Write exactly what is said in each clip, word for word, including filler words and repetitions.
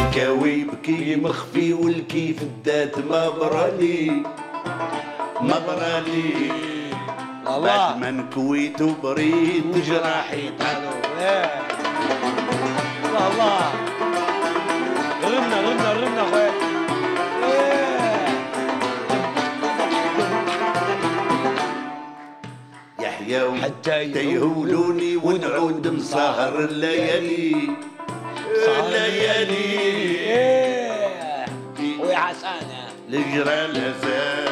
الكاوي بكي مخفي والكيف الذات ما برالي ما برالي بعد ما نكويت وبريد جراحي طالوا. الله الله غنى غنى غنى خويا. يحيى حتى يهولوني ونعود مسهر الليالي الليالي ويا حسان الجرى لازال.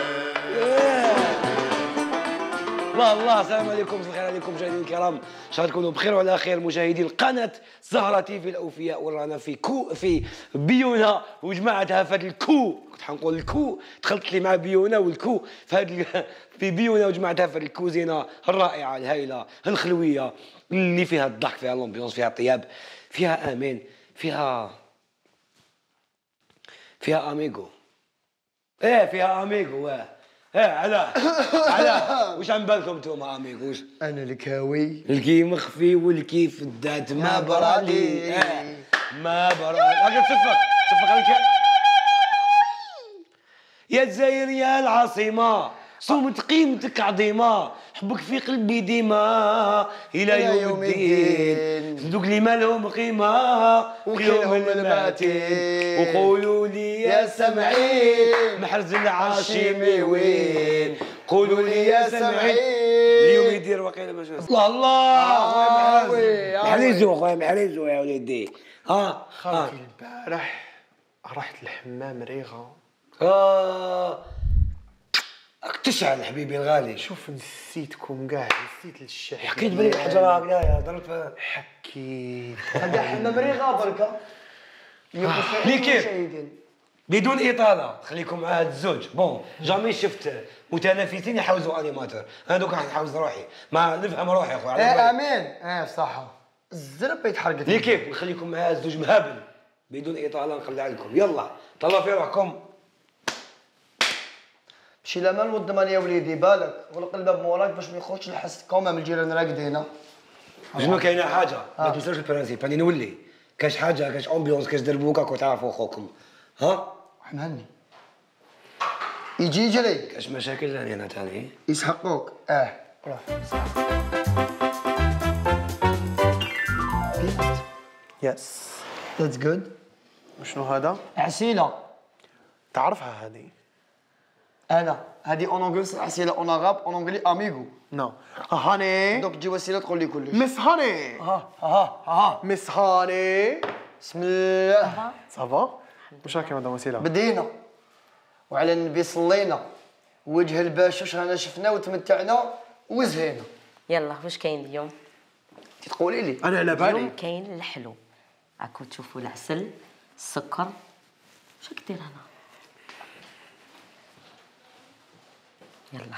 الله الله. السلام عليكم، مساء الخير عليكم مشاهدينا الكرام، ان شاء الله تكونوا بخير وعلى خير. مشاهدي القناه زهره تيفي الاوفياء، ورانا في كو في بيونا وجماعتها في هذا الكو، كنت حنقول الكو دخلت لي مع بيونا والكو في هذا في بيونا وجماعتها في الكوزينه الرائعه الهائله الخلويه اللي فيها الضحك، فيها الامبيونس، فيها الطياب، فيها امان، فيها فيها اميغو. ايه فيها اميغو. اه ايه علاه علاه واش عم بالكم نتوما اميغوش؟ انا الكاوي الكي مخفي والكيف الذات ما برالي. اه ما برالي. هاكا تصفق تصفق عليك يا الجزائر يا العاصمه، صومت قيمتك عظيمه، حبك في قلبي ديما الى يوم الدين. صندوق لي مالهم قيمه وكلهم الماتين، وقولوا لي يا سمعين محرز العاشمي وين، قولوا لي يا سمعين اليوم يدير وقيله باش الله الله. خويا محريزو خويا محريزو يا وليدي. ها خالتي البارح رحت الحمام ريغه. اه راك تشعل حبيبي الغالي. شوف نسيتكم كاع، نسيت الشحن. حكيت بلي الحجره هكذايا ضربت حكيت هذا حمام ريغه بركه. لي كيف بدون اطاله خليكم مع هاد الزوج. بون جامي شفت متنافسين يحوزوا انيماتور، انا دوك راح نحوز روحي ما نفهم روحي اخويا. ايه امين. ايه صح الزرب يتحرقت لي كيف نخليكم مع هاد الزوج مهابل بدون اطاله نقلع لكم. يلا طلعوا في روحكم. مشي لما نوض ثمانية يا وليدي بالك، غلق الباب موراك باش ما يخرجش الحس كومام الجيران راقدين. شنو كاينه حاجه ما تنساوش البرانسيب، راني نولي كاش حاجه كاش امبيونس كاش دربوكا كو تعرفوا خوكم. ها حنهني يجي يجري كاش مشاكل راني انا تاني يسحقوك. اه روح يس. ذاتس جود. وشنو هذا؟ عسيله تعرفها هذه؟ انا هذه اون انجلس عسيله، اون عرب، اون انجلي اميغو. نو هاني. دوك تجي وسيله تقول لي كلش. مس هاني. ها ها ها مس هاني. بسم الله. صافا؟ واش راكي مدام وسيله؟ بدينا وعلى النبي صلينا، وجه الباشوش رانا شفنا وتمتعنا وزهينا. يلا واش كاين اليوم؟ تقولي لي انا على بالي اليوم كاين الحلو، راكم تشوفوا العسل، السكر. واش راك دير هنا؟ يلا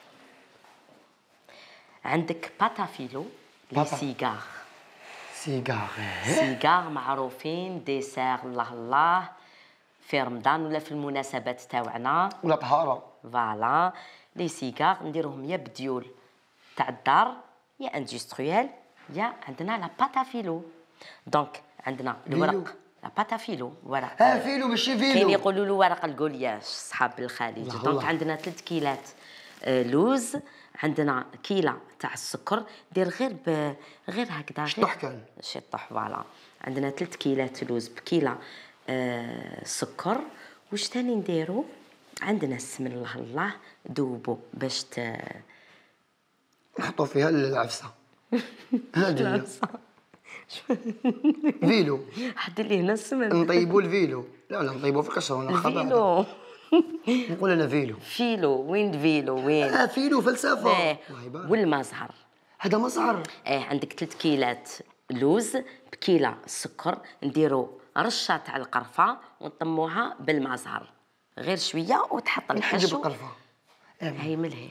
عندك باتافيلو لي سيجار. سيجار. سيجار معروفين ديسير الله الله في رمضان ولا في المناسبات تاوعنا ولا طهاره. فوالا لي سيجار نديروهم يا بديول تاع الدار يا اندستريال يا عندنا لا باتافيلو. دونك عندنا الورق لا باتافيلو ورق. اه فيلو ماشي فيلو. كاين يقولوا له ورق القولياش صحاب الخليج. دونك عندنا ثلاث كيلات لوز، عندنا كيله تاع السكر دير غير ب... غير هكذا شطح كان شطح. فوالا عندنا ثلاث كيلات لوز بكيله آه سكر. واش ثاني نديرو؟ عندنا السمن الله الله دوبو باش ت... نحطوا فيها العفسه. هذه فيلو. حط لي هنا السمن نطيبوا الفيلو. لا لا نطيبوا في القشره ونخبى. فيلو نقول انا فيلو. فيلو وين فيلو وين؟ اه فيلو فلسفه. ايه والمزهر. هذا مزهر. ايه عندك ثلاث كيلات لوز بكيله سكر، نديرو رشه تاع القرفه ونطموها بالمزهر غير شويه وتحط الحشو. القرفه هاي ملهي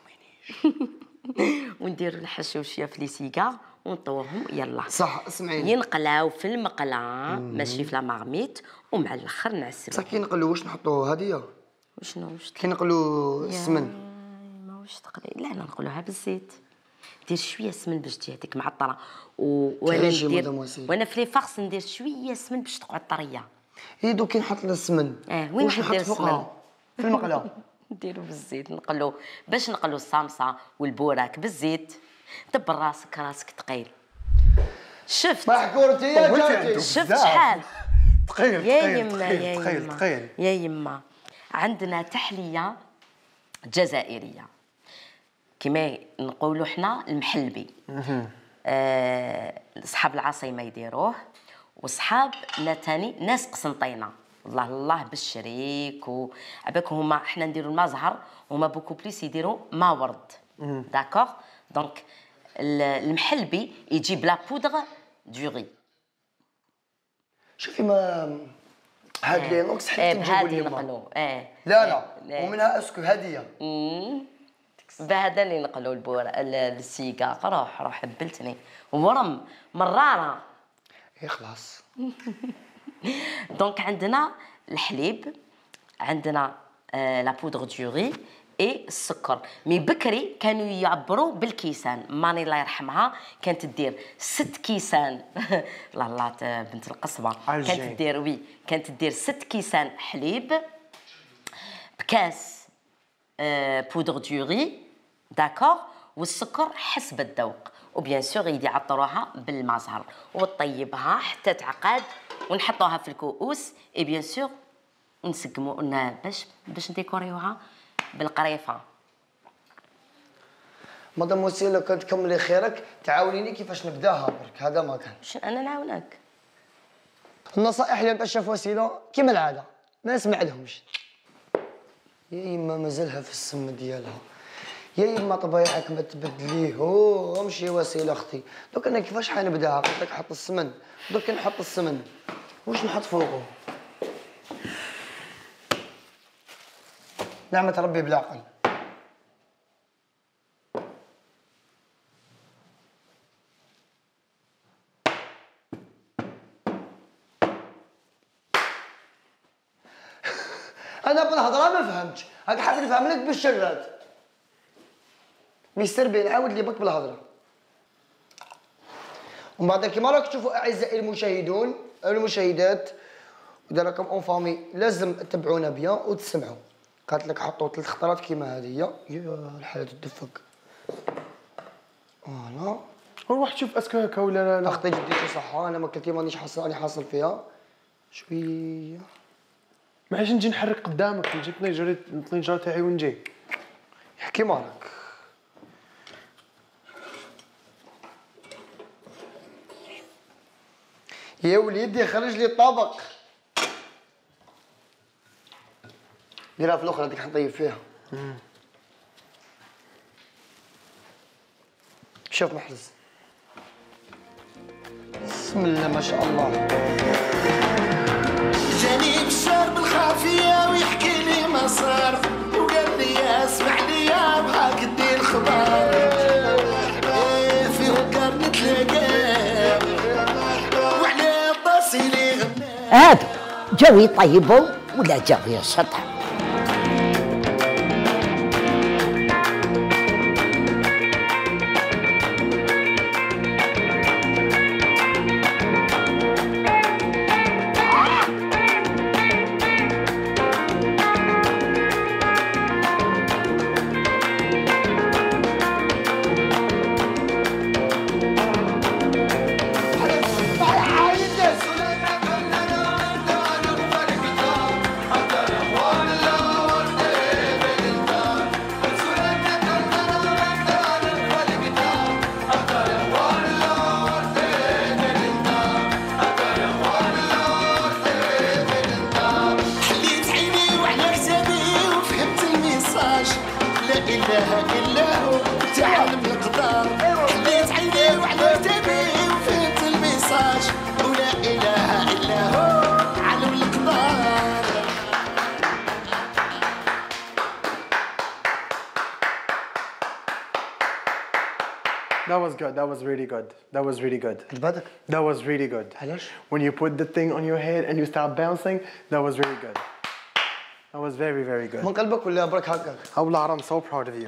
ونديرو الحشو شويه في لي سيكار ونطوهم. يلا صح اسمعيني ينقلاو في المقله ماشي في لا مارميت، ومع الاخر نعسلو. بصح كي نقلو واش نحطو هذه؟ وشنو واش كي نقلو السمن ماهوش تقلي. لا لا نقلوها بالزيت. دير شويه سمن باش تجي هذيك معطره و... وانا ندير وانا في لي فارس ندير شويه سمن باش تقعد طريه. هي دوك كي نحط السمن اه وين واش ندير نحط فوقها؟ في المقله. نديرو بالزيت، نقلو باش نقلو الصامصه والبوراك بالزيت. دبر راسك، راسك ثقيل. شفت ما حكورتي يا جارتي. شفت شحال ثقيل يا ثقيل يما يا ثقيل يما ثقيل. يا يما. عندنا تحليه جزائريه كما نقولوا حنا المحلبي. آه، صحاب العاصمه يديروه، وصحابنا تاني ناس قسنطينه الله الله بالشريك وعباك. هما حنا نديروا المزهر، هما بوكو بليس يديروا ما ورد. داكوغ. دونك المحلبي يجيب لا بودغ دو ري. شوفي ما هاد لي نوكس حتى نجيبو بهذه اليوم. نقلو. اه لا لا ومنها اسكو هديه. بهذا اللي نقلو البور السيقا. روح روح هبلتني ورم مرانه. اي خلاص. دونك عندنا الحليب، عندنا آه لا بودغ دو ري اي السكر. مي بكري كانوا يعبروا بالكيسان. ماني الله يرحمها كانت تدير ست كيسان الله الله بنت القصبه كانت تدير وي كانت تدير ست كيسان حليب بكاس آه بودغ دو ري. داكوغ. والسكر حسب الذوق. وبيان سور يدي يعطروها بالمزهر وطيبها حتى تعقد ونحطوها في الكؤوس. اي بيان سور ونسقمو باش باش نديكوريوها بالقريفه. مدام وسيله كنت تكملي خيرك تعاونيني كيفاش نبداها برك. هذا ما كان. شنو انا نعاونك؟ النصائح اللي نتعشى في وسيله كيما العاده ما نسمع لهمش. يا اما مازالها في السم ديالها، يا اما طبيعك ما تبدليهمش يا وسيله اختي. دوك انا كيفاش حنبداها؟ قلت لك حط السمن. دوك نحط السمن واش نحط فوقه؟ نعمة ربي بالعقل. انا بالهضره ما فهمتش، هاك حاب نفهم لك بالشرات. ميستر بي نعاود لي بك بالهضره. ومن بعد كيما راك تشوفوا اعزائي المشاهدون المشاهدات، اذا راكم اون فامي لازم تتبعونا بيان وتسمعوا. قالت لك حطوا ثلاث خطرات كيما هذه. يا الحاله تدفك. فوالا. روح شوف اسكو هكا ولا لا لا. اختي جديتي صح، انا ما كنت مانيش حاصل راني حاصل فيها شويه. ما عادش نجي نحرك قدامك، نجيب الطنجره الطنجره تاعي ونجي. يحكي مالك. يا وليدي خرج لي الطبق. ديرها في الاخرى هذيك حنطيب فيها. شوف محرز. بسم الله ما شاء الله. جاني بشار بالخافيه ويحكي لي ما صار، وقال لي اسمح لي يا بهاك دير خبار. ايه في وقار نتلاقى وعلى طاسيلي غنى. هادو جاو يطيبوا ولا جاو يشطحوا. That was good. That was really good. That was really good. عجبتك؟ That was really good. علاش؟ When you put the thing on your head and you start bouncing, that was really good. That was very, very good. من قلبك ولا برك هكاك؟ Awlar, I'm so proud of you.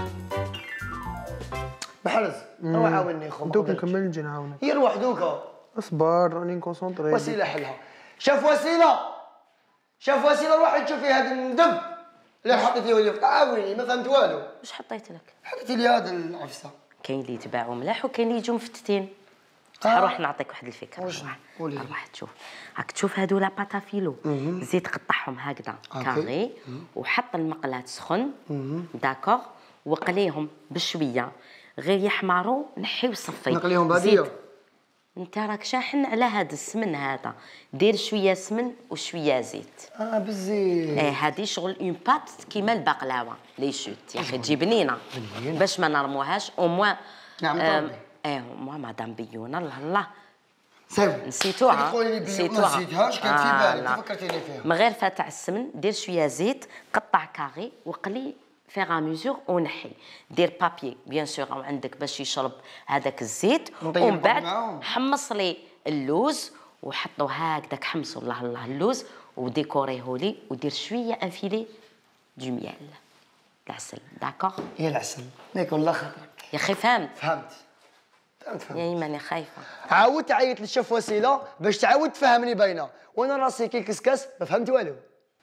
محرز روح عاوني خو. دوك نكمل نجي نعاونك. يروح دوكا. اصبر راني نكونسونطري. وسيله حلها. شاف وسيله شاف وسيله روحي تشوفي هذا الندب اللي حطيتيه لي. عاوني ما فهمت والو. واش حطيت لك؟ حطيتي لي هذا العفسه. كاين اللي يتباعوا ملاح وكاين اللي يجوا مفتتين. روح نعطيك واحد الفكره. واش قولي لي. روح تشوف. راك تشوف هادو لا باتافيلو، زيد قطعهم هكذا كاري وحط المقله تسخن داكوغ وقليهم بشويه غير يحمروا نحي وصفي. نقليهم باديه. انت راك شاحن على هذا السمن هذا، دير شويه سمن وشويه زيت. اه بالزيت. ايه هذه شغل اون بات كيما البقلاوه لي شوت يا اخي تجي بنينه باش ما نرموهاش او موان. نعم طبعا. ايه موا مدام بيونه الله الله سير نسيتوها تقولي لي بيونه ما نسيتهاش كانت في بالي فكرتيني فيها. من غير فتح السمن دير شويه زيت قطع كاري وقلي فيغ ميزور ونحي. دير بابي بيان سور او عندك باش يشرب هذاك الزيت ومن بعد حمص لي اللوز وحطوا هكذاك حمصوا الله الله اللوز وديكوريه لي ودير شويه انفيلي دو ميال العسل داكوغ. هي العسل ناكل الله خاطرك يا اخي فهمت فهمت فهمت فهمت. يا ماني خايفه. عاودت عيط للشيف وسيله باش تعاود تفهمني باينه وانا راسي كي كسكاس ما فهمت والو.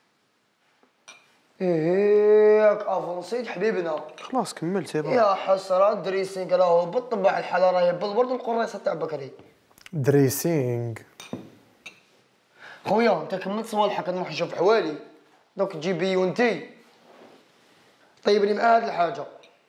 ايه ياك افونسيت حبيبنا. خلاص كملت سي بون. يا حسره دريسينغ راهو بالطبع الحاله راهي بالورد والقريصه تاع بكري. دريسينغ خويا انت كملت صوالحك نروح نشوف حوالي دوك تجيبي وانتي طيبني مع هاد الحاجه.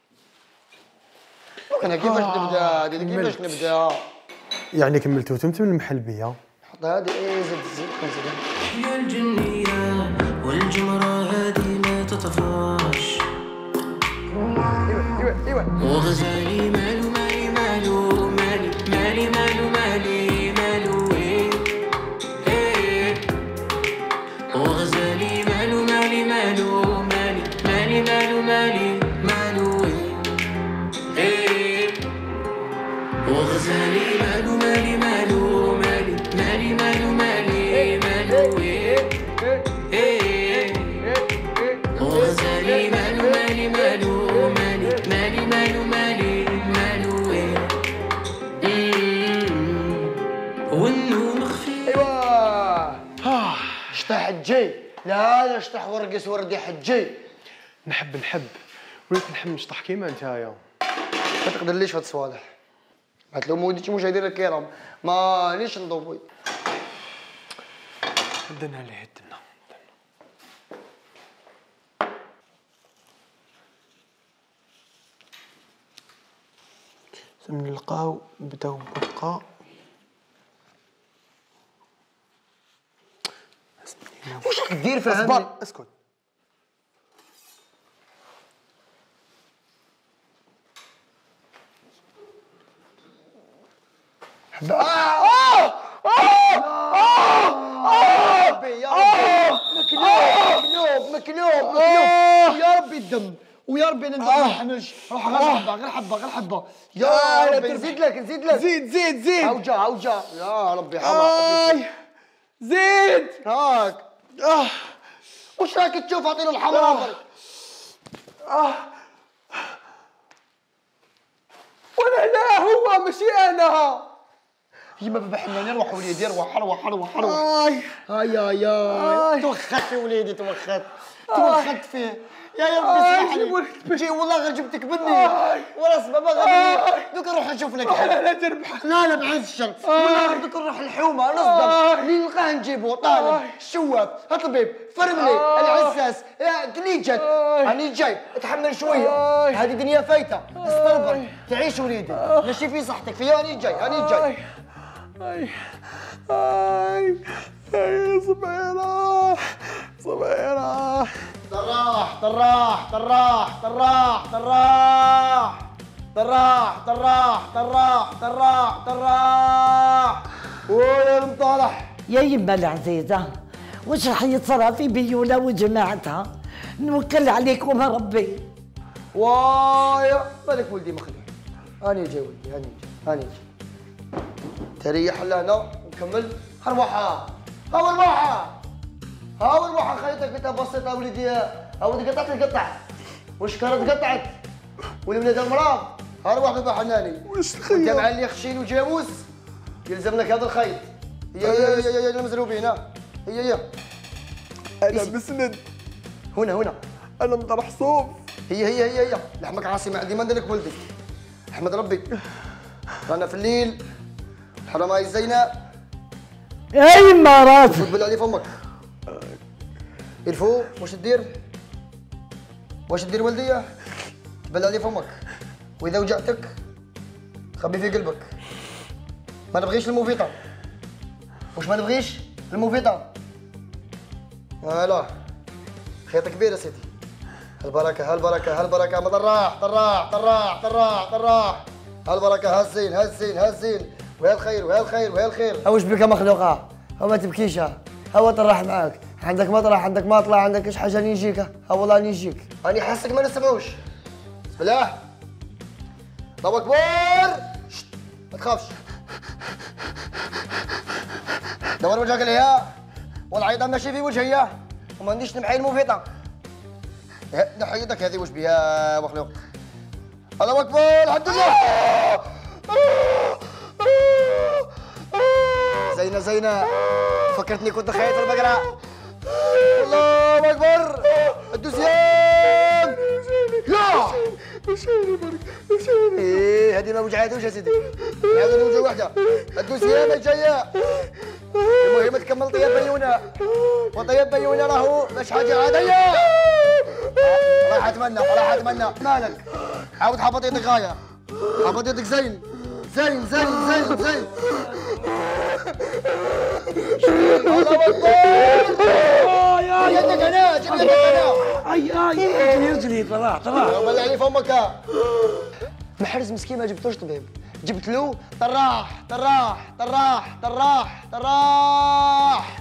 انا كيفاش نبدا هادي كيفاش نبدا. يعني كملتو تمت من المحل بيا. حط هادي ايه زيد زيد زيد. يا الجنيه والجمره هادي ما تطفاش. ايوا ايوا ايوا. وغزالي مالو مالي مالو مالي مالي مالو مالي مالو ايه ايه. وغزالي مالو مالي مالو مالي مالي مالو مالي مالو ايه ايه. وغزالي مالو مالي مالو مالي مالي مالو مالي مالو ايه ايه. وغزالي مالو مالي مالو مالي مالي مالو مالي مالو ايه. والنور خفيف. ايوا شطح حجي لا لا شطح ورقص وردي حجي. نحب نحب وليت نحب نشطح كيما نتايا. ما تقدرليش هاد الصوالح. قالت لهم وليدي مشاهدينا الكرام مانيش نضوي. دنا ليه دنا. نلقاو نبداو بقى. واش راك دير فهمني. اصبر اسكت. اه اه اه ربي يا ربي مكلوب مكلوب مكلوب مكلوب يا ربي الدم ويا ربي انا ما نحملش. روح غير حبه غير حبه غير حبه يا ربي نزيد لك نزيد لك. زيد زيد زيد. عوجه عوجه يا ربي حمار. زيد هاك اه. واش راك تشوف عطينا الحمراء. اه وانا لا هو ماشي انا. يما بابا حناني روح وليدي روح روح روح روح. اي هيا يا توخت يا وليدي توخت توخت فيه يا يا ربي سامحني. جي والله غير جبتك مني ولا سبابا غير دوك نروح نشوف لك حل. لا تربح. لا لا بعز الشر والله دوك نروح الحومه نصدم اللي نلقاه نجيبو طالب الشواف الطبيب فرملي العساس كليجات. راني جاي اتحمل شويه هذه دنيا فايته استربر تعيش وليدي ماشي في صحتك في راني جاي راني جاي. اي اي اي صبيرة صبيرة. طراح طراح طراح طراح طراح طراح طراح طراح طراح طراح. ويا المطالح. يا يما العزيزة واش راح يتصرى في بيولة وجماعتها؟ نوكل عليكم ربي. وايا بالك ولدي مخلوع. هاني جاي ولدي هاني جاي هاني جاي. تريح لهنا ونكمل. هالروحة ها الروحة ها الروحة خليتك انت بسيطة وليدي. ها ولدي قطعت القطع والشكارة تقطعت والولاد المراض. ها روح بابا حناني. واش انت تخيل مع اللي خشين وجاموس يلزم لك هذا الخيط. هيا هيا هيا هيا المزروبين ها. هيا هيا. انا مسند. هنا هنا. انا مطرح صوف. هيا هيا هيا هيا. لحمك عاصي ما عندي ما ندير لك ولدي. احمد ربي. رانا في الليل. الحرام هاي الزينة. اي مرات تبل علي فمك. الفو واش تدير؟ واش تدير ولدي؟ تبل علي فمك. واذا وجعتك خبي في قلبك. ما نبغيش الموفيطة. واش ما نبغيش؟ الموفيطة. هلا خيط كبير يا سيدي. هالبركة هالبركة هالبركة ما طراح طراح طراح طراح طراح. هالبركة هالزين هالزين هالزين وهالخير وهالخير وهالخير. اوش بك مخلوقة؟ هو ما تبكيش هو طراح معاك. عندك مطرح عندك مطلع عندك ايش حاجة نيجيك ها والله نيجيك. راني حاسك ما نسمعوش. بسم الله. الله أكبر. شت ما تخافش. دور وجهك ليها والعيطة ماشي في وجهي وما عنديش نمحي الموفيطة. نحي يدك هذه واش بها مخلوق. الله أكبر الحمد لله. زينة زينة فكرتني كنت خايف البقرة. الله أكبر الدوسيان. لا مشيني برك مشيني. ايه هذه ما وجعتوش يا سيدي. هذه وجه واحدة. الدوسيان الجاية. المهم تكمل طيب بيونة. وطيب بيونة راهو مش حاجة عادية. راح اتمنى راح اتمنى مالك. عاود حبط يدك غاية. حبط يدك زين زين زين زين زين. الله أكبر. يدك هنا جيب يدك هنا. اي اي رجلي رجلي طلع طلع. بلع لي فمك. محرز مسكين ما جبتوش طبيب. جبت له طراح طراح طراح طراح طراح.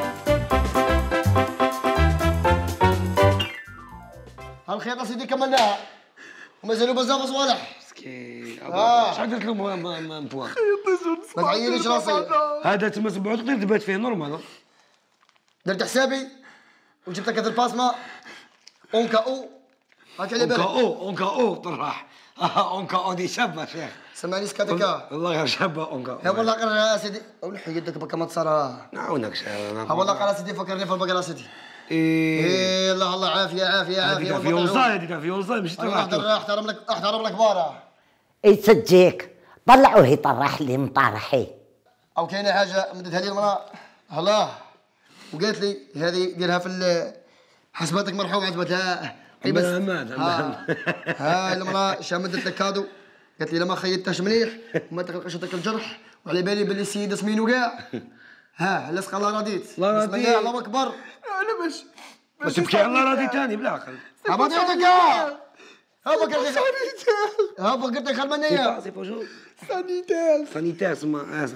هالخيطة سيدي كملناها ومازالوا بزاف صوالح. مسكين. آه. شحال درت له مبوا؟ ما تعينيش راسي. هذا تما سبعة تقدر تبات فيه نورمال. درت حسابي وجبت لك هذا الباسما اونكا او. هاك على اونكا بالك. او اونكا او طراح. اونكا او دي شابه شيخ. سمعني سكاتكا. والله غير شابه اونكا. ها والله قرا سيدي ونحي يدك بكا ما تصرا. نعاونك ها والله قرا سيدي فكرني في البقرة سيدي. ايه ايه الله الله عافية عافية عافية. هذيك في وصاي هذيك في وصاي مش طراح طراح. احترم لك احترم لك بارا. يسجيك طلعوه يطرح لي مطرحي. او كاينه حاجه مدتها لي المراه الله وقالت لي هذه ديرها في حسباتك مرحوم عجبتها. اي بس مهمات ها, ها المراه شمدت لك كادو قالت لي لما خيطتهاش مليح وما تقلقش لك الجرح وعلى بالي باللي السيده سمينو كاع. ها لصق الله رضيت. الله بسم رضيت. الله الله اكبر. انا باش ما تبكي على الله راضي ثاني بالعقل. هبط يدك ها بقرتي ها بقرتي خرمانيه. سي بونجور. سانيتير. سانيتير سما.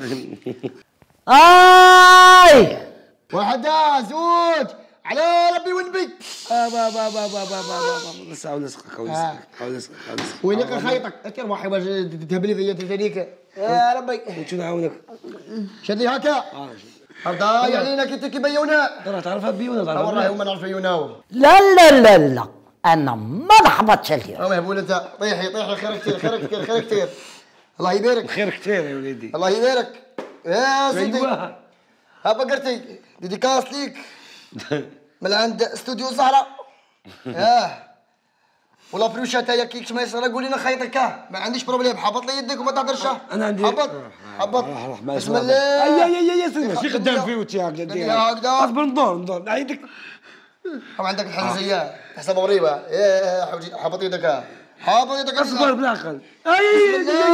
اي واحد زوج على ربي ونبي. با با با با با با نسعى ونسقك ونسقك ونسقك ونسقك. وينك خيطك؟ انت روحي باش تهبلي فيا تجريك يا ربي. وشو نعاونك؟ شد لي هكا. هذا علينا كي كيبيونا. ترى تعرفها بيونا تعرفها. والله هما نعرف بيوناو. لا لا لا لا انا ما نحبطش اليوم. اه مهبول انت طيحي طيحي خير كثير خير كثير خير كثير. الله يبارك. خير كثير يا وليدي. الله يبارك. يا سيدي. ايوه. ها بقرتي ديديكاس ليك من عند استوديو الزهرة. اه ولا بروشات هيا كيك ما يصير قول لنا خيطك ما عنديش بروبليم. حبط لي يدك وما تهدرش. انا عندي حبط حبط. بسم الله. اي اي اي سيدي شي خدام فيه وتي هكذا دير هكذا. اصبر ندور ندور عيدك. هم عندك الحنزيه حسب مريبه. يا حوجي حبط يدك حبط يدك. اصبر بالعقل. اي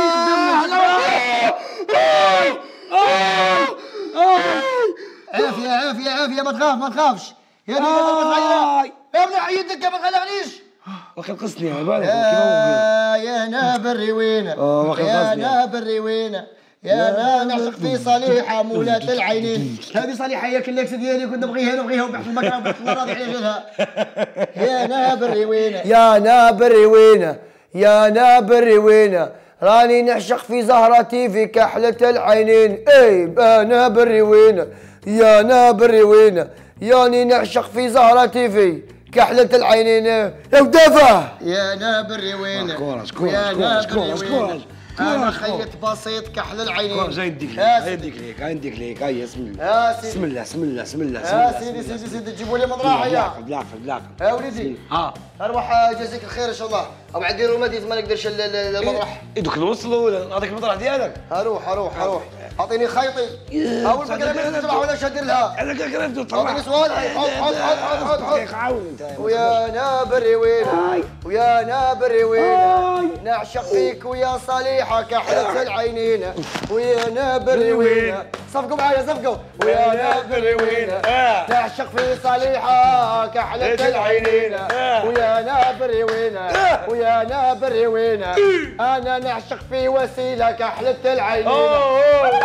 عافيه عافيه عافيه ما تخاف ما تخافش. يا ابني يا ابني عيدك ما تخلعنيش. واخا قصني على بالك يا يا نابر وين يا نابر وين يا نا نعشق في صليحه مولاة العينين. هذه صليحه هي كلاكس ديالي كنت نبغيها نبغيها وبحث المكان وبحث المراضي على غيرها. يا نابر وين يا نابر وين يا نابر وين راني نعشق في زهرتي في كحلة العينين. اي نابر وين يا نابر وين ياني نعشق في زهرتي في كحلة العينين. يا ودافع يا نابر وين شكورا شكورا يا شكورا نابر شكورا وين انا خيط بسيط كحل العينين. جاي نديك ليك يا جاي نديك ليك جاي نديك ليك هيا بسم الله يا سيدي بسم الله بسم الله بسم الله يا سيدي سيدي سيدي تجيبوا لي مطرحه يا بالعقل بالعقل يا وليدي. ها اروح جازيك الخير ان شاء الله. او عندي روماديز ما نقدرش المطرح. إيه دوك نوصلوا ولا نعطيك المطرح ديالك؟ اروح اروح اروح اعطيني خيطي. اول ما قربت الصباح ولا شادر لها. انا كان قربت طلع اعطيني سؤال. حط حط حط حط حط عاون انت ويا نابر وينا ويا نابر وينا نعشق فيك ويا صليحة كحلة العينين ويا نابر وينا. صفقوا معايا صفقوا. ويا نابر وينا نعشق في صليحة كحلة العينين ويا نابر وينا ويا نابر وينا انا نعشق في وسيلة كحلة العينين.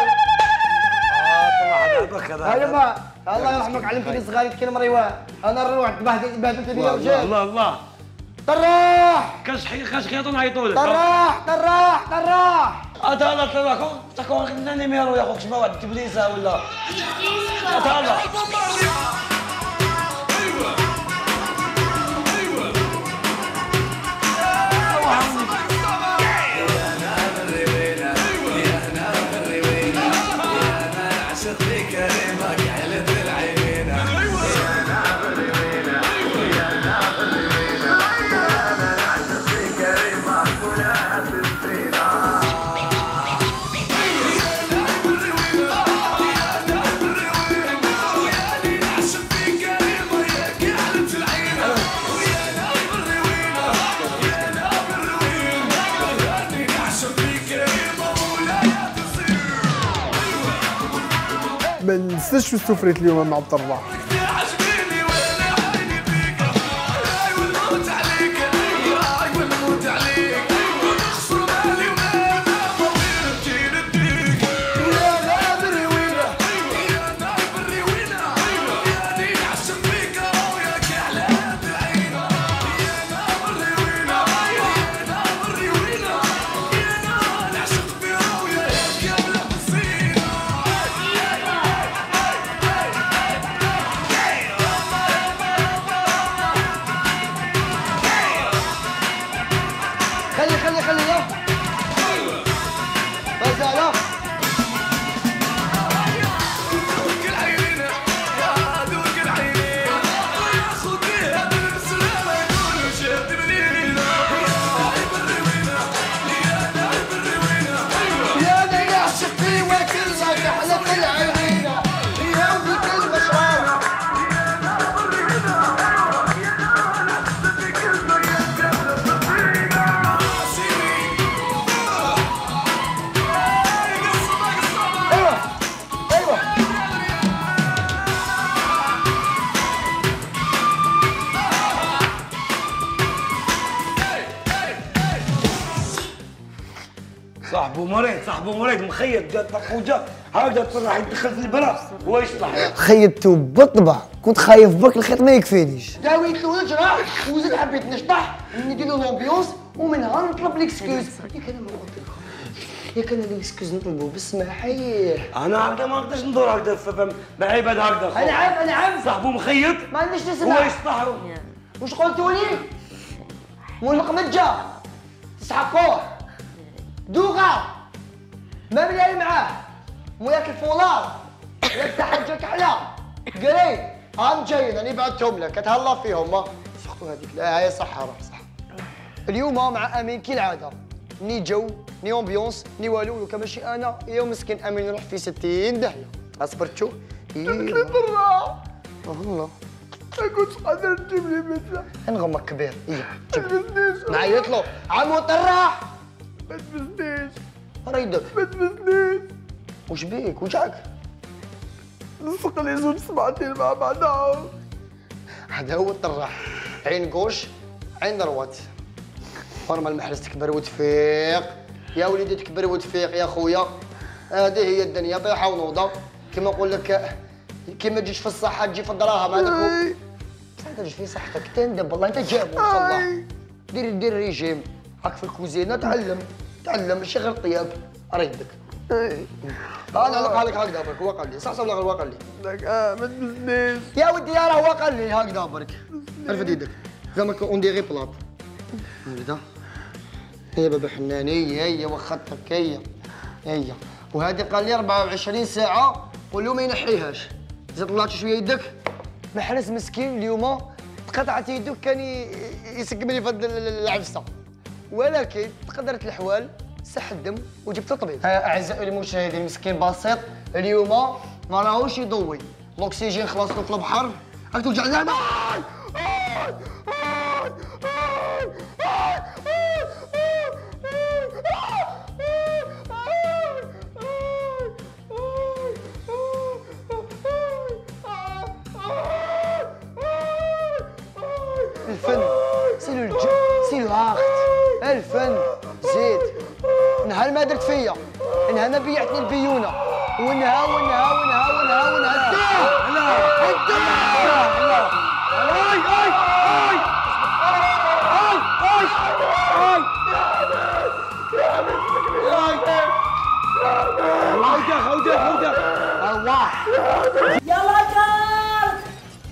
هيا ما الله يرحمك علمتني صغاري كلمة ريوان. انا نروح بهدلت بيا وجهي. الله الله طراح كاش كاش خياطون عيطولك طراح طراح طراح. اتالا تراكم تكون خدنا نيميرو يا خوك شنو واحد تبليسه ولا اتالا ما ننساش شو سفرت اليوم مع الطراح. خلي خلي خلي يلا بس يلا يا ذا يعشق في وكل كحلة العينين يا ذيك المشعار. صاحبه مريض صاحبه مريض مخيط جات طقوجه هكذا طلع يدخل في البرا واش طلع خيطته بالطبع كنت خايف برك الخيط ما يكفينيش. داويت له الجراح وزيد حبيت نشطح ندير له لومبيونس ومنها نطلب ليكسكوز. ياك انا ما قلت لكم ياك انا ليكسكوز نطلبو بالسماحيه. انا هكذا ما نقدرش ندور هكذا فهم مع عباد هكذا. انا عارف انا عارف صاحبه مخيط ما عنديش نسمع. واش طلع واش قلتوا لي؟ مول القمجه تسحقوه دوغا ما مليان معاه موياك الفولار ياك تحجة كحلة قري هم جايين راني بعثتهم لك تهلا فيهم ما سقطوا هذيك لا هي صح راح صح. اليوم مع امين كالعاده ني جو ني امبيونس ني والو كما ماشي انا يا مسكين امين يروح في ستين داهيه. اصبرتوا؟ ايوا برا والله ما كنتش قادر تجيب لي بيتزا. انغمك كبير ايوا ما تبسنيش نعيط له عمو طراح ما تبسنيش ريدك ما تبسنيش. وش بيك وجعك؟ لصق لي زوج سبعتين مع بعضهم. هذا هو الطراح عين قوش عين روات فرما المحرس تكبر وتفيق يا وليدي تكبر وتفيق يا خويا. هذه هي الدنيا طيحه ونوضه كما نقول لك كيما تجيش في الصحه تجي في الدراهم. هذاك بصح انت تجي في صحتك تندب والله انت جاب ان شاء الله. دير دير ريجيم هاك في الكوزينه تعلم تعلم ماشي غير طياب ريدك. انا علق لك هكذا برك هو قال لي صح صح ولا هو قال لي لك اه ما تبسنيش يا ودي يا راه هو قال لي هكذا برك. رفد يدك زعما اون ديغي بلاط هكذا هي بابا حناني هي وخطك هي هي وهذه قال لي أربعة وعشرين ساعة قول له ما ينحيهاش. إذا طلعت شوية يدك محرز مسكين اليوم تقطعت يدك كان يسقمني في هذه العفسة، ولكن تقدرت الأحوال سح الدم وجبت الطبيب. أعزائي المشاهدين المسكين بسيط اليوم ما راهوش يضوي، الأكسجين خلاص في البحر راك توجع زعما. الفن سيلو الج سيلو عاقت الفن زيد نهار ما درت فيا نهار ما بيعتني البيونه ونها ونها ونها ونها ونها لا انت لا لا اي اي اي اي اي عودة عودة عودة ارواح يلا جارك.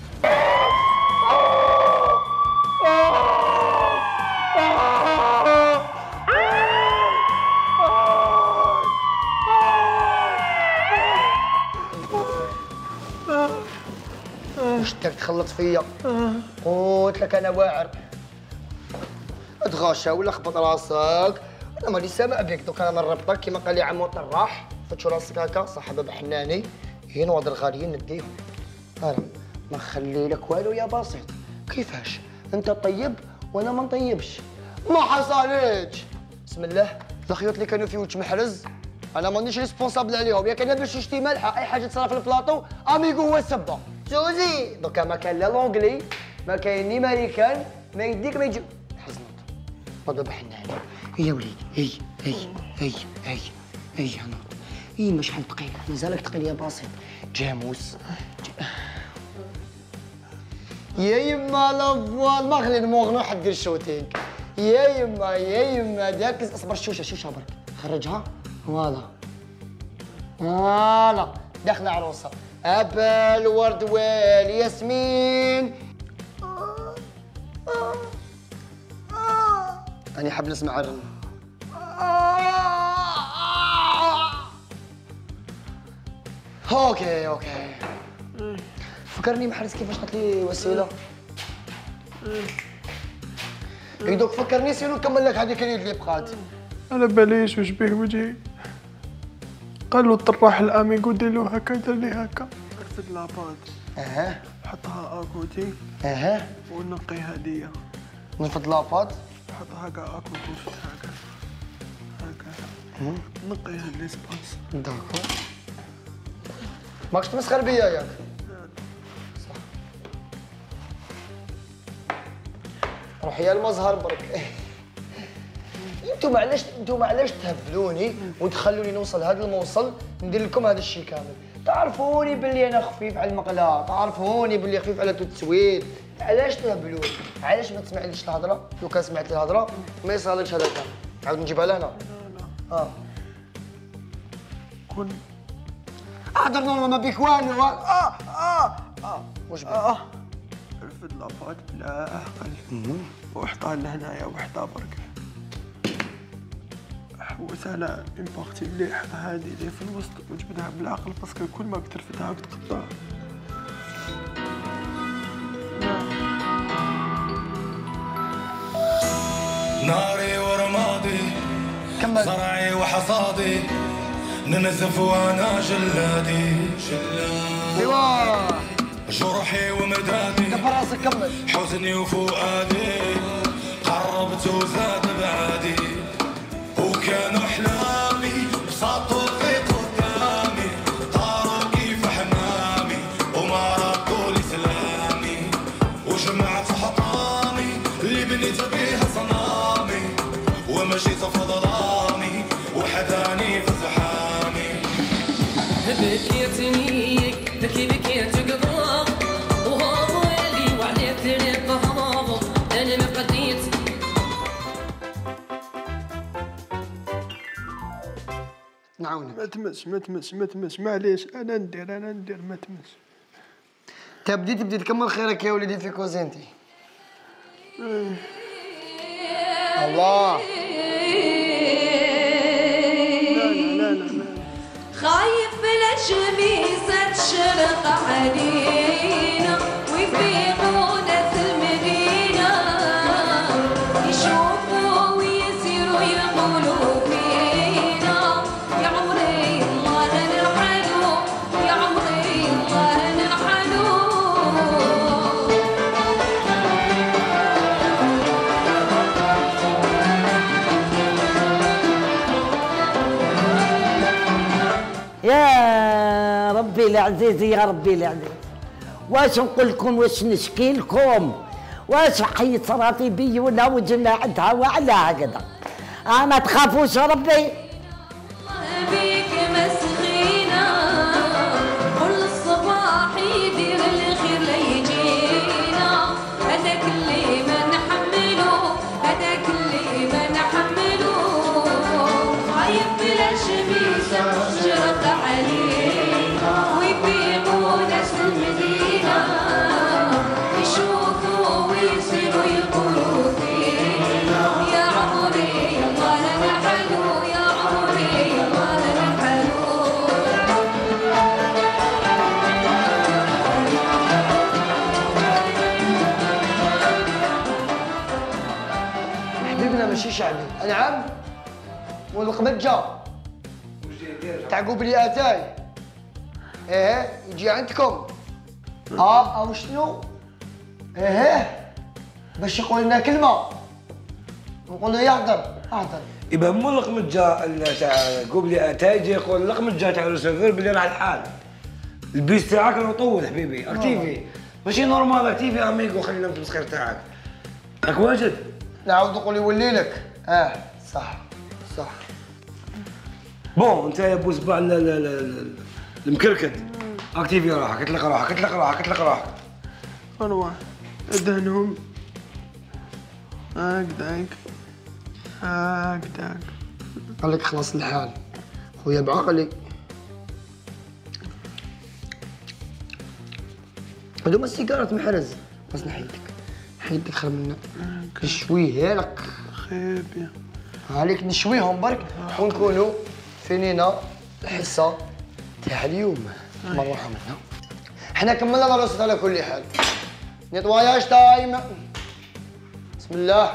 واش داك تخلط فيا؟ قلت لك انا واعر. اتغاشى ولا خبط راسك، انا ماني سامع بك. دوك انا نربطك كيما قال لي عمو طراح، فتشو راسك هكا صح بابا حناني، هي نواض الغاليين نديهم. انا ما نخلي لك والو يا بسيط. كيفاش؟ انت طيب وانا ما نطيبش. ما حصلتش. بسم الله الخيوط اللي كانوا في وجه محرز انا مانيش ريسبونسابل عليهم. ياك انا باش نشتي مالحه اي حاجه تصرا في البلاطو اميغو هو السبه. سوزي دوكا ما كان لا لونجلي ما كاين ني ماريكان ما يديك ما يجي حزنط. بابا حناني هي وليدي هي هي هي هي هي هنوض. هي ما شحال ثقيل مازالك ثقيل يا بسيط. جاموس ج... يا يما لافوال ما خلي المغنى حد يدير الشوتينغ. يا يما يا يما داك اصبر الشوشه شوشه برك خرجها فوالا فوالا داخله عروسه ابل ورد والياسمين. أنا حاب نسمع الرنة. اوكي اوكي فكرني محرز كيفاش قالت لي وسيله. دوك فكرني سيرو نكمل لك هذيك اللي بقات. انا باليش واش بيه وجهي. قالوا الطراح الاميغو دير له هكا دار لي هكا. رفد لاباط اها حطها اكوتي اها ونقي هديه. نفض لاباط حطها هكا اكوتي نفد هكا هكا نقي هاد ليسباس. داكور ماكش تمسخر بيا ياك. صح روح يا المزهر برك. انتم علاش انتم علاش تهبلوني وتخلوني نوصل هذا الموصل ندير لكم هذا الشيء كامل؟ تعرفوني باللي انا خفيف على المقله، تعرفوني باللي خفيف على التسويد. علاش تهبلوني؟ علاش ما تسمعليش الهضره؟ لو كان سمعت الهضره ما يصالكش هذا الكلام. عاود نجيبها لهنا. لا لا اه كون اهدر نورمال ما بيك والو. اه اه اه واش بك؟ اه رفد لاباط بلا عقل وحطها لهنايا وحطها برك. حوس على اون بارتي مليحه هادي اللي في الوسط وجبدها بالعقل باسكو كل ما ترفدها تقطع. ناري ورمادي كمل. زرعي وحصادي ننزف وانا جلادي جلادي ايوا جرحي ومدادي دبر راسك كمل. حزني وفؤادي قربت وزاد بعادي وكانوا احلامي بساطوا في قدامي طاروا كيف حمامي وما ردوا لي سلامي وجمعت حطامي اللي بنيت بيها صنامي ومشيت في ظلامي وحداني في زحامي. بكيتني بكي بكيت قضاء وهو اللي وعليه طريق هضاض انا ما قديت. نعاونك. ما تمس ما تمس ما تمس معليش انا ندير انا ندير ما تمس. انت بديت بديت تكمل خيرك يا وليدي في كوزينتي. الله خايف الشميسة تشرق علينا ويفيقوا ناس المدينة يشوفوا ويسيروا يقولوا فينا يا عمري الله نرحلوا يا عمري الله نرحلوا. يا ربي العزيز يا ربي العزيز، واش نقول لكم واش نشكي لكم واش حي صراتي بيونا وجماعتها وعلى هكذا. اه ما تخافوش ربي. الله بيك مسخينا كل الصباح يدير الخير ليجينا هذاك اللي ما نحملو هذاك اللي ما نحملو خايف بلا شميسة تشرق علينا ويبيعوا ناس المدينة يشوفوا ويصيروا يقولوا فينا يا عمري يلا نرحلوا يا عمري يلا نرحلوا. حبيبنا ماشي شعبي، نعم والقمجة تعقوب لي اتاي ايه يجي عندكم اه او شنو ايه باش يقول لنا كلمة نقول له يهضر اهضر. يبقى مو القمجة تاع قبلي اتاي يجي يقول القمجة تاع الرسيفر بلي راه الحال. البيس تاعك راه طول حبيبي اكتيفي ماشي نورمال اكتيفي اميغو خلينا في التسخير تاعك. راك واجد؟ نعاود نقول يولي لك اه صح صح. بون انت يا بو صباع المكركد اكتيفي روحك اطلق روحك اطلق روحك اطلق روحك. أروح أدهنهم هكذاك هكذاك. قال لك خلاص الحال خويا بعقلي. هذوما السيجارات محرز بس نحيدك نحيدك خير منا نشويه لك خيب يا عليك نشويهم برك ونكونوا فينينا الحصه تاع اليوم مروحه منا. حنا كملنا الرصد على كل حال. نيطواياج تايم. بسم الله.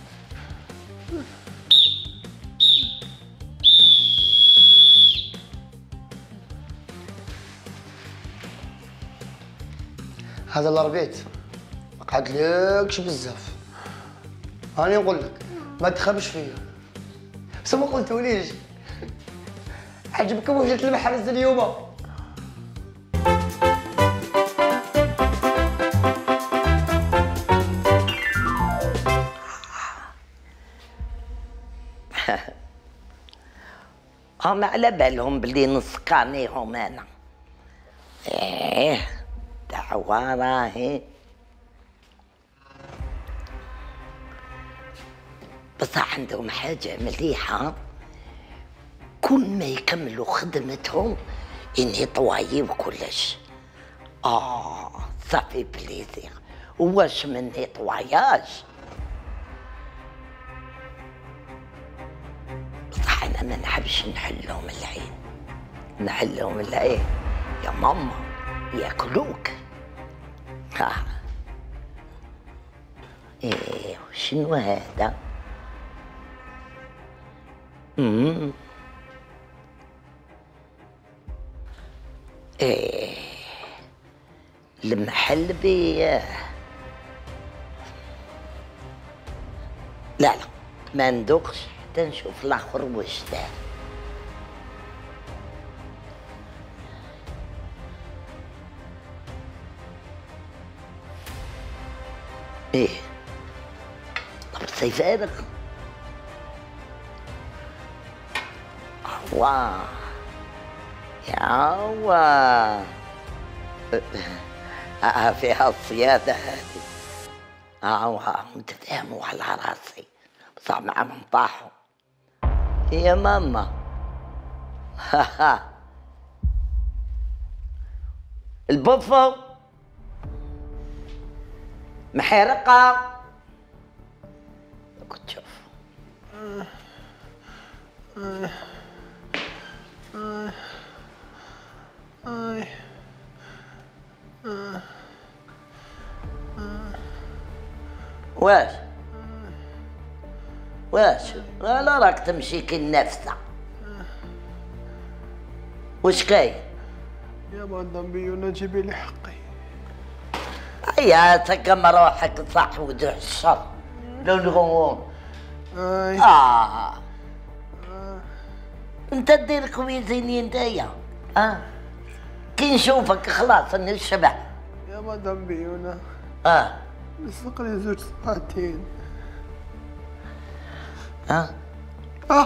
هذا اللي ربيت ما قعدلكش بزاف. راني نقول لك ما تخافش فيا. بس ما قلتوليش عجبكم وجدت المحرز اليوم؟ هم على بالهم بلي نسكانيهم انا. ايه دعوة راهي بصح عندهم حاجة مليحة كل ما يكملوا خدمتهم ينيطوايو كلش. اه صافي بليزير واش من نيطواياج. بصح انا ما نحبش نحلهم العين نحلهم العين يا ماما ياكلوك. ها ايه شنو هذا؟ امم ايه المحل بيه. لا لا ما ندوقش حتى نشوف الاخر واش دار. ايه طب سيفارغ. واه يا واه آه فيها الصيادة هذه. اه متفاهموا على راسي بصح معهم طاحوا يا ماما. البوفو محرقة كنت شوف. اي آه. واش واش لا راك تمشي كي النافسه. واش كاين؟ يا مدام بيونا جيبي لي حقي. هيا تكم روحك صح ودوح الشر لو نغون. اي اه انت دير كويزيني نتايا. اه كي نشوفك خلاص نشبع. يا مدام بيونا اه لصق لي زوج ساعتين. اه اه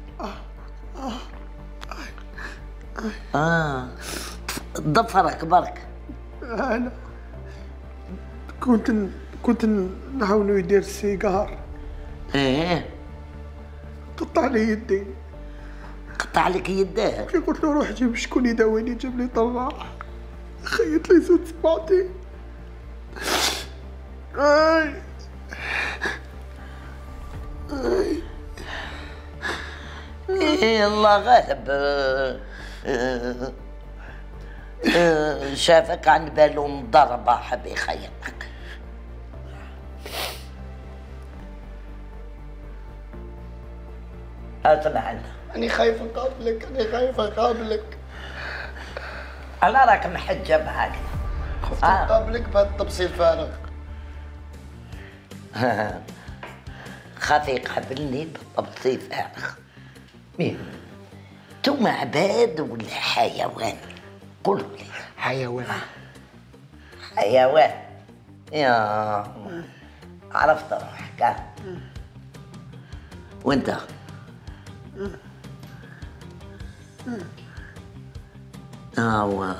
اه ضفرك برك. انا كنت كنت نعاونو يدير السيجار ايه قطع لي يدي. قطع لك يديه. كي قلت له روح جيب شكون يداويني جاب لي طراح خيط لي زوج سباطين. اي اي ايه الله غالب. آه، آه، آه، شافك عن بالو مضربة حب يخيطك. اسمع انت أنا خايف أقابلك، أنا خايف أقابلك. انا راك محجب هكذا. خفت آه. أقابلك بهذا التبصير فارغ. خافي قابلني بالتبصير فارغ. مين؟ انتوما عباد ولا حيوان؟ قولوا لي. حيوان. حيوان. يا عرفت روحك. ها؟ وانت؟ اه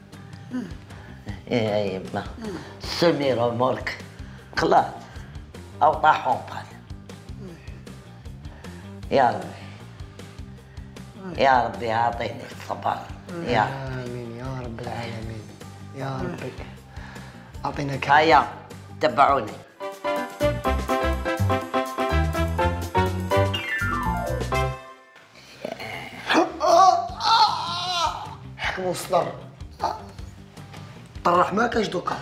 يا يما سمي رومورك خلاص او طاحون بال. يا ربي يا ربي اعطيني الصبر. يا آمين يا رب العالمين. يا ربي أعطينا كلمة. هيا تبعوني. حكموا الصدر. طرح ما كاش دوكا.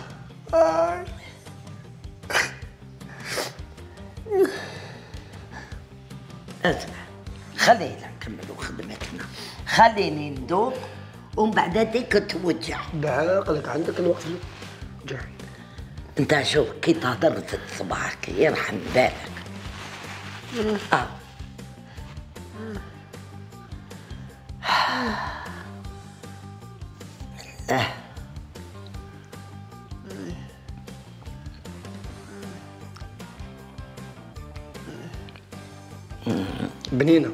اسمع خلينا نكملوا خدمتنا. خليني ندوق ومن بعد هذيك توجع. بعقلك عندك الوقت. جاي انت شوف كي تهضر زد صباحك يرحم بالك. اه آه. بنينة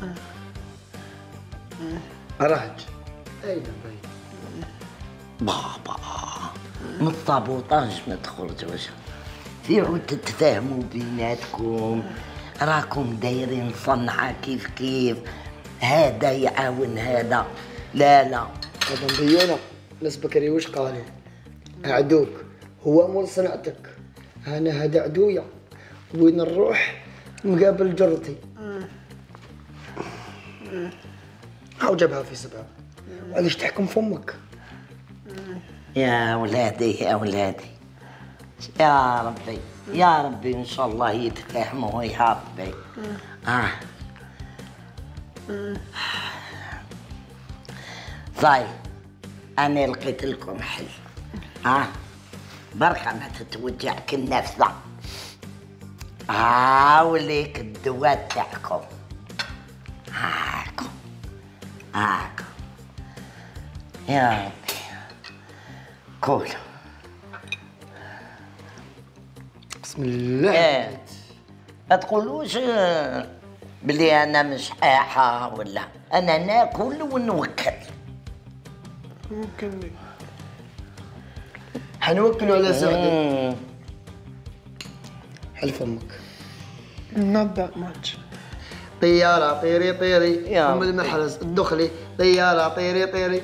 أرهج. أين بين بابا من الطابوطاج ما تخرجوش. فيعوا تتفاهموا بيناتكم. راكم دايرين صنعة كيف كيف. هذا يعاون هذا. لا لا مدام بيونا ناس بكري وش قالوا؟ عدوك هو مول صنعتك. أنا هذا عدويا وين نروح مقابل جرتي. أو جابها في سبعة. علاش تحكم فمك؟ يا ولادي يا ولادي يا ربي يا ربي ان شاء الله يتفاهموا يا ربي. اه طيب انا لقيت لكم حل. اه بركة ما تتوجعك النفسة. هاوليك الدواء تاعكم. هاكم هاكم يا ربي كولوا. بسم الله. ايه ما تقولوش آه، بلي انا مش حاحة ولا انا ناكل ونوكل. ممكن لي حنوكلوا على سعدي. مم. حل فمك. not that much. طيارة طيري طيري يا أم ربي. المحرز الدخلي. طيارة طيري طيري.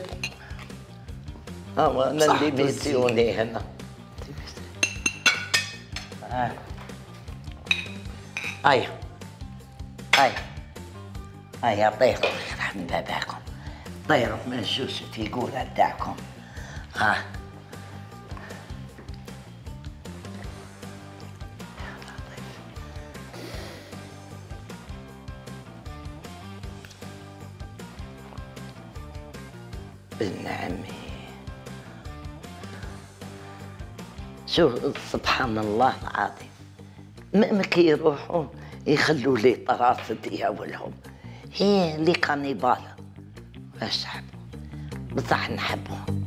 اه انا صح اللي تزي. بيسيوني هنا. آه. ايوه ايوه ايوه طيروا يرحم باباكم. طيروا من الجوش فيقولها تاعكم. ها ابن عمي، شوف سبحان الله العظيم، ما كي يروحون يخلوا لي طراس دياولهم، هي لي كانيبال، واش حبوا بصح نحبهم.